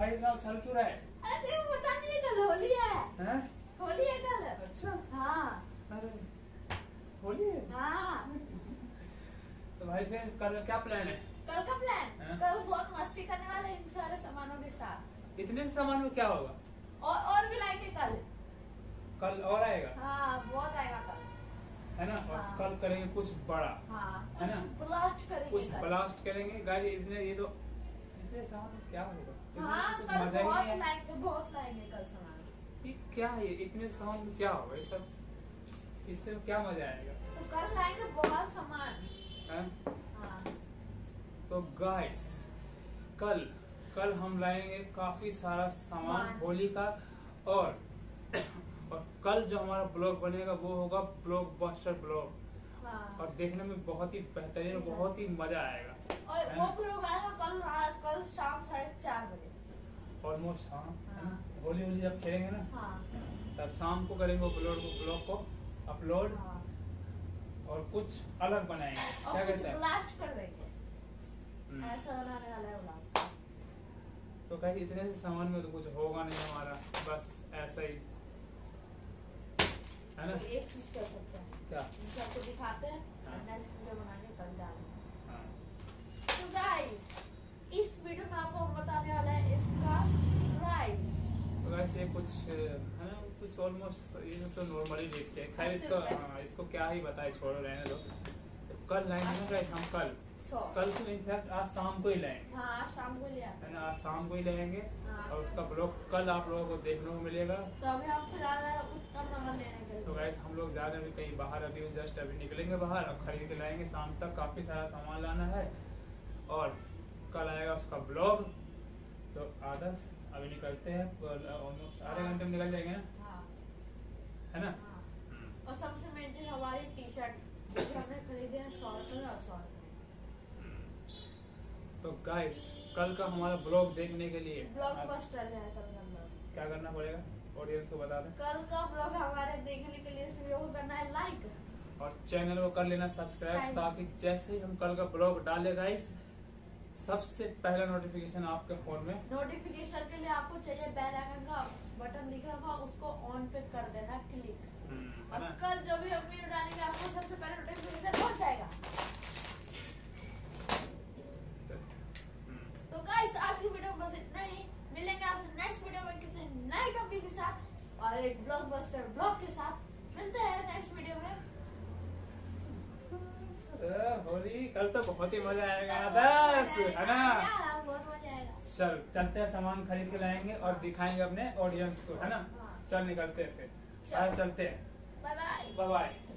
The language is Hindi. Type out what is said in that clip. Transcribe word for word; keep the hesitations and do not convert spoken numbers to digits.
भाई इतना चल क्यों रहा है? अरे पता नहीं, कल होली है। हैं? होली है कल। अच्छा। हाँ। अरे होली है। हाँ। तो भाई फिर कल क्या प्लान है? कल का प्लान, हाँ? कल बहुत मस्ती करने वाले इन सारे सामानों के साथ। इतने से सामान में क्या होगा? और और भी लाएंगे कल। कल और आएगा? हाँ बहुत आएगा कल, है ना। और हाँ। कल करेंगे कुछ बड़ा। हाँ है ना? ब्लास्ट करेंगे कुछ कल। ब्लास्ट करेंगे गाइस। इतने ये तो इतने सामान में क्या होगा? हाँ कुछ कल मजा ही बहुत नहीं है। लाएंगे, बहुत लाएंगे कल सामान। ये क्या है? इतने सामान में क्या होगा? ये सब इससे क्या मजा आएगा? तो कल लाएंगे बहुत सामान। हैं? हाँ। तो गाइस कल कल हम लाएंगे काफी सारा सामान मान। होली का। और और कल जो हमारा ब्लॉग बनेगा वो होगा ब्लॉकबस्टर ब्लॉग। हाँ। और देखने में बहुत ही बेहतरीन, बहुत ही मजा आएगा। और है वो ना? भी लोग आएगा कल रात, कल शाम साढ़े चार बजे। ऑलमोस्ट हाँ। है ना? हाँ। होली होली जब खेलेंगे ना हाँ। तब शाम को करेंगे वो ब्लॉग को ब्लॉग को अपलोड। हाँ। और कुछ अलग बनाएंगे। और क्या कुछ कहते हैं? ब्लास्ट कर देंगे। हम्म। ऐसा बनाने वाला है ब्लॉग। तो कहीं इतने से सामान में तो कुछ होगा नहीं हमारा, बस ऐसा ही है ना। तो एक चीज कर सकते हैं, क्या? सबको दिखाते हैं हाँ। और नेक्स्ट वीडियो बना के कल डालेंगे। हाँ। तो गाइस इस वीडियो में आपको हम बताने वाला है इसका प्राइस। तो वैसे ये कुछ है ना, कुछ ऑलमोस्ट ये तो नॉर्मली देखते हैं। खैर अस्सी इसको रुपए। हाँ, इसको क्या ही बताए, छोड़ो रहने दो। तो कल लाएंगे ना गाइस हम कल सौ। कल तो इनफैक्ट आज शाम को ही लाएंगे। हाँ आज शाम को लिया। है ना, आज शाम को ही लाएंगे। हाँ। और उसका ब्लॉग कल आप लोगों को देखने को मिलेगा। तो अभी हम फिलहाल उत्तम नगर लेने के लिए। तो गाइस हम लोग ज्यादा भी कहीं बाहर अभी जस्ट अभी निकलेंगे बाहर, अब खरीद के लाएंगे। शाम तक काफी सारा सामान लाना है और कल आएगा उसका ब्लॉग। तो आदर्श अभी निकलते हैं, ऑलमोस्ट आधे घंटे में निकल जाएंगे ना, हाँ। है ना। हाँ। और सबसे मेन चीज हमारी टी शर्ट जो हमने खरीदे हैं सौ रुपए और सौ रुपए। तो गाइस कल का हमारा ब्लॉग देखने के लिए ब्लॉकबस्टर है कल का ब्लॉग। क्या करना पड़ेगा ऑडियंस को बता दें। कल का ब्लॉग हमारे देखने के लिए इस वीडियो को करना है लाइक और चैनल को कर लेना सब्सक्राइब, Subscribe। ताकि जैसे ही हम कल का ब्लॉग डाले गाइस सबसे पहला नोटिफिकेशन आपके फोन में। नोटिफिकेशन के लिए आपको चाहिए बेल आइकन का बटन दिख रहा होगा, उसको ऑन पे कर देना क्लिक। हम्म, है और ना? कल जब भी हम वीडियो डालेंगे आपको सबसे पहले नोटिफिकेशन पहुंच जाएगा। हम्म, तो गाइस आज की वीडियो में बस इतना ही। मिलेंगे आपसे नेक्स्ट वीडियो में किसी नए टॉपिक के साथ और एक ब्लॉकबस्टर ब्लॉग के साथ। मिलते हैं नेक्स्ट वीडियो में। अ, होली कल तो बहुत ही मजा आएगा आदर्श, है ना। यार बहुत मजा आएगा। चल चलते हैं, सामान खरीद के लाएंगे और दिखाएंगे अपने ऑडियंस को, है ना। हाँ। चल निकलते हैं फिर, चल। चलते हैं। Bye bye. Bye bye.